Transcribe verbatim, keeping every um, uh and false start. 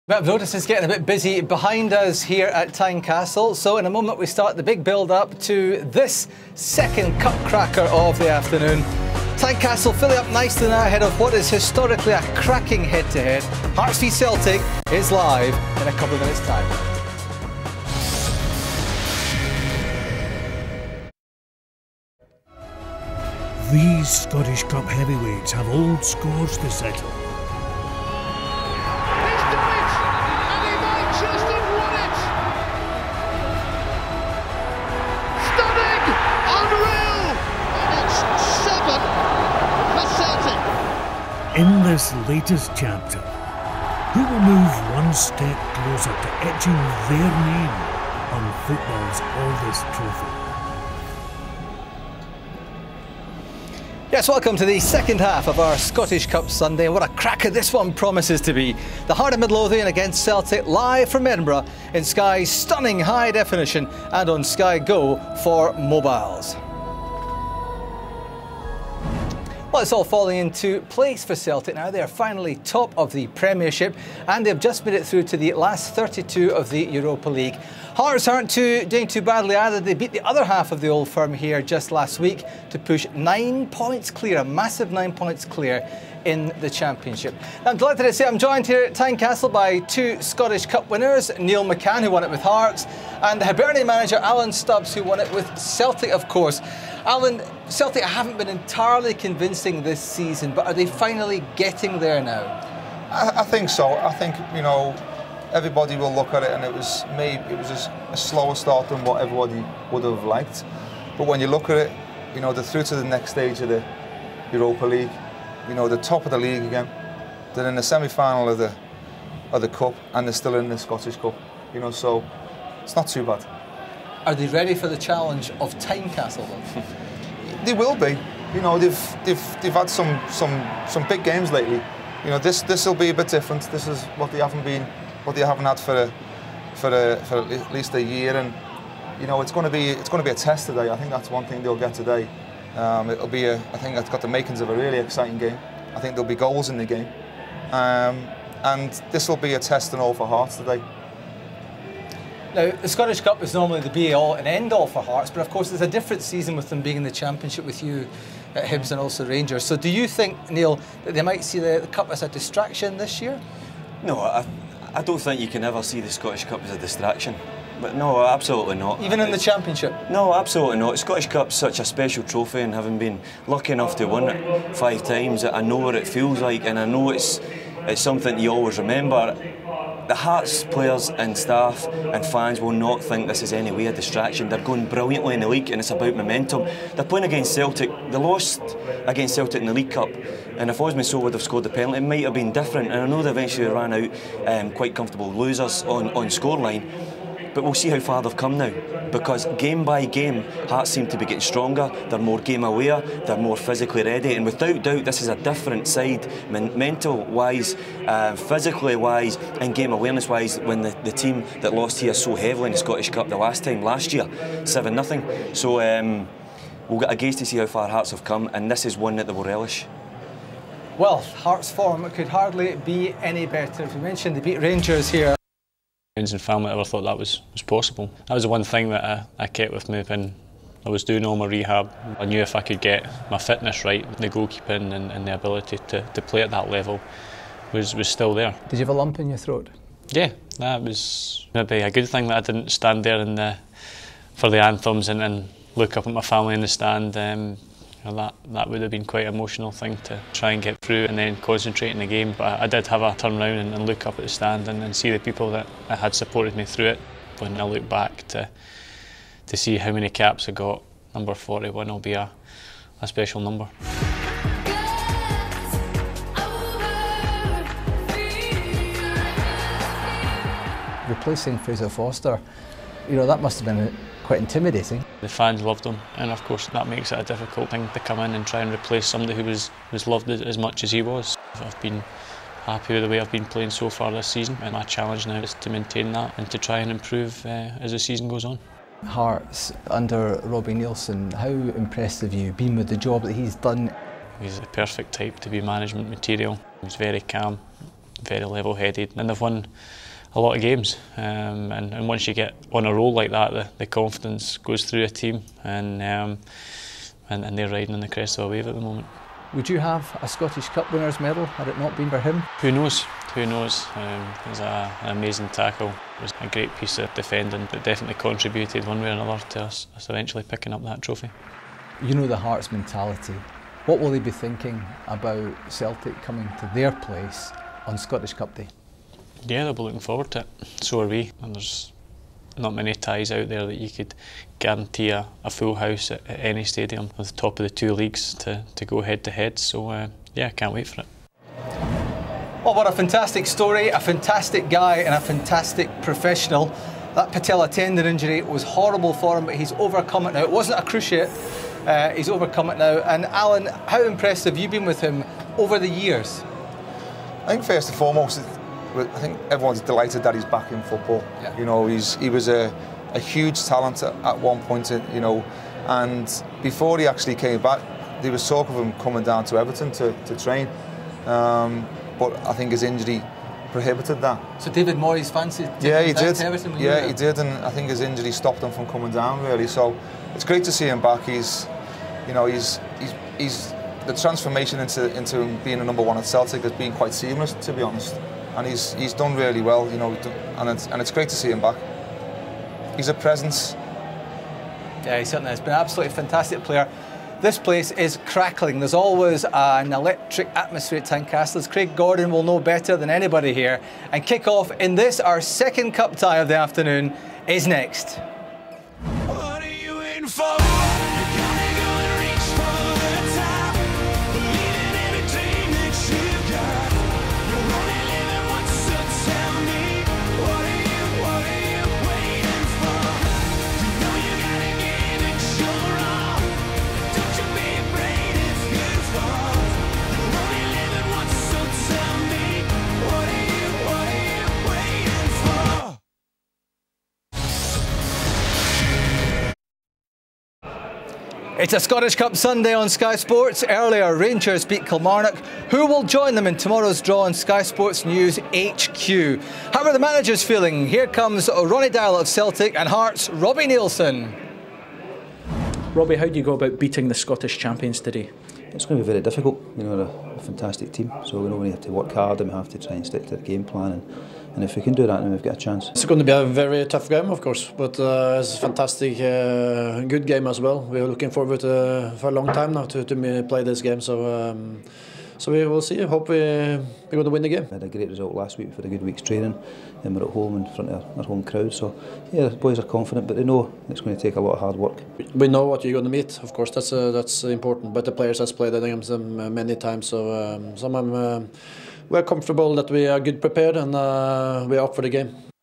But I've noticed it's getting a bit busy behind us here at Tynecastle, so in a moment we start the big build-up to this second cup cracker of the afternoon. Tynecastle filling up nicely now ahead of what is historically a cracking head-to-head. Hearts v Celtic is live in a couple of minutes' time. These Scottish Cup heavyweights have old scores to settle. In this latest chapter, who will move one step closer to etching their name on football's oldest trophy? Yes, welcome to the second half of our Scottish Cup Sunday, and what a cracker this one promises to be. The Heart of Midlothian against Celtic, live from Edinburgh in Sky's stunning high definition and on Sky Go for mobiles. Well, it's all falling into place for Celtic now. They are finally top of the Premiership and they've just made it through to the last thirty-two of the Europa League. Hearts aren't too, doing too badly either. They beat the other half of the Old Firm here just last week to push nine points clear, a massive nine points clear in the Championship. Now, I'm delighted to say I'm joined here at Tynecastle by two Scottish Cup winners, Neil McCann, who won it with Hearts, and the Hibernian manager Alan Stubbs, who won it with Celtic, of course. Alan, Celtic haven't been entirely convincing this season, but are they finally getting there now? I, I think so. I think, you know, everybody will look at it and it was maybe it was a, a slower start than what everybody would have liked. But when you look at it, you know, they're through to the next stage of the Europa League. You know, they're top of the league again. They're in the semi-final of the of the cup and they're still in the Scottish Cup. You know, so it's not too bad. Are they ready for the challenge of Tynecastle then? They will be. You know, they've they've they've had some some some big games lately. You know, this this will be a bit different. This is what they haven't been, what they haven't had for a, for a, for at least a year. And you know, it's going to be it's going to be a test today. I think that's one thing they'll get today. Um, it'll be a. I think it's got the makings of a really exciting game. I think there'll be goals in the game, um, and this will be a test and all for Hearts today. Now, the Scottish Cup is normally the be-all and end-all for Hearts, but of course it's a different season with them being in the Championship with you at Hibs and also Rangers. So do you think, Neil, that they might see the, the Cup as a distraction this year? No, I, I don't think you can ever see the Scottish Cup as a distraction. But no, absolutely not. Even in the Championship? No, absolutely not. Scottish Cup's such a special trophy, and having been lucky enough to win it five times, I know what it feels like, and I know it's, it's something you always remember. The Hearts players and staff and fans will not think this is any way a distraction. They're going brilliantly in the league and it's about momentum. They're playing against Celtic. They lost against Celtic in the League Cup, and if Osman Sow would have scored the penalty, it might have been different. And I know they eventually ran out um, quite comfortable losers on, on scoreline. But we'll see how far they've come now, because game by game, Hearts seem to be getting stronger, they're more game aware, they're more physically ready, and without doubt this is a different side, men mental-wise, uh, physically-wise and game awareness-wise, when the, the team that lost here so heavily in the Scottish Cup the last time, last year, seven nothing. So um, we'll get a gaze to see how far Hearts have come, and this is one that they will relish. Well, Hearts' form could hardly be any better. As we mentioned, they beat Rangers here. Friends and family never thought that was, was possible. That was the one thing that I, I kept with me when I was doing all my rehab. I knew if I could get my fitness right, the goalkeeping and, and the ability to, to play at that level was, was still there. Did you have a lump in your throat? Yeah, that was maybe a good thing that I didn't stand there in the, for the anthems and, and look up at my family in the stand. Um, you know, that, that would have been quite an emotional thing to try and get through and then concentrate in the game. But I, I did have a turn round and, and look up at the stand and, and see the people that had supported me through it. When I look back to, to see how many caps I got, number forty-one will be a, a special number. Replacing Fraser Forster, you know, that must have been quite intimidating. The fans loved him, and of course that makes it a difficult thing to come in and try and replace somebody who was, was loved as much as he was. I've been happy with the way I've been playing so far this season, and my challenge now is to maintain that and to try and improve uh, as the season goes on. Hearts under Robbie Neilson, how impressed have you been with the job that he's done? He's the perfect type to be management material. He's very calm, very level-headed, and they've won a lot of games. Um, and, and once you get on a roll like that, the, the confidence goes through a team, and, um, and and they're riding on the crest of a wave at the moment. Would you have a Scottish Cup winners' medal had it not been for him? Who knows? Who knows? Um, it was a, an amazing tackle. It was a great piece of defending that definitely contributed one way or another to us, us eventually picking up that trophy. You know the Hearts' mentality. What will they be thinking about Celtic coming to their place on Scottish Cup Day? Yeah, they'll be looking forward to it. So are we. And there's not many ties out there that you could guarantee a, a full house at, at any stadium with the top of the two leagues to, to go head to head. So uh, yeah, can't wait for it. Well, what a fantastic story, a fantastic guy and a fantastic professional. That patella tendon injury was horrible for him, but he's overcome it now. It wasn't a cruciate, uh, he's overcome it now. And Alan, how impressed have you been with him over the years? I think first and foremost, I think everyone's delighted that he's back in football. Yeah. You know, he's he was a, a huge talent at, at one point, you know, and before he actually came back, there was talk of him coming down to Everton to, to train. Um, but I think his injury prohibited that. So David Moyes fancied yeah, he did. Everton, yeah, he did, and I think his injury stopped him from coming down really. So it's great to see him back. He's, you know, he's he's he's the transformation into into him being a number one at Celtic has been quite seamless, to be honest. And he's he's done really well, you know, and it's and it's great to see him back. He's a presence. Yeah, he certainly has been an absolutely fantastic player. This place is crackling. There's always an electric atmosphere at Tynecastle. Craig Gordon will know better than anybody here. And kick-off in this, our second cup tie of the afternoon, is next. What are you in for? It's a Scottish Cup Sunday on Sky Sports. Earlier, Rangers beat Kilmarnock. Who will join them in tomorrow's draw on Sky Sports News H Q? How are the managers feeling? Here comes Ronnie Deila of Celtic and Hearts' Robbie Neilson. Robbie, how do you go about beating the Scottish champions today? It's going to be very difficult. You know, they're a fantastic team, so we know we have to work hard and we have to try and stick to the game plan. And, and if we can do that, then we've got a chance. It's going to be a very tough game, of course, but uh, it's a fantastic, uh, good game as well. We're looking forward to, for a long time now to, to play this game. So, um, so we will see. Hope we, we're going to win the game. We had a great result last week for a good week's training, and we're at home in front of our home crowd. So, yeah, the boys are confident, but they know it's going to take a lot of hard work. We know what you're going to meet. Of course, that's uh, that's important. But the players has played against them many times, so um, some of them. Uh, We're comfortable that we are good prepared and uh, we are up for the game.